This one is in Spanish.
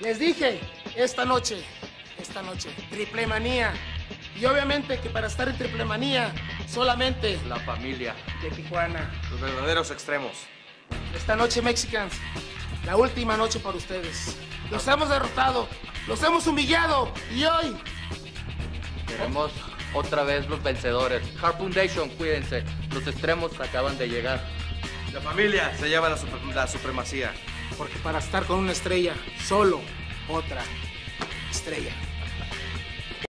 Les dije, esta noche, triple manía. Y obviamente que para estar en triple manía, solamente la familia de Tijuana. Los verdaderos extremos. Esta noche, Mexicans, la última noche para ustedes. Los hemos derrotado, los hemos humillado y hoy... Queremos otra vez los vencedores. Hard Foundation, cuídense. Los extremos acaban de llegar. La familia se lleva la supremacía. Porque para estar con una estrella, solo otra estrella.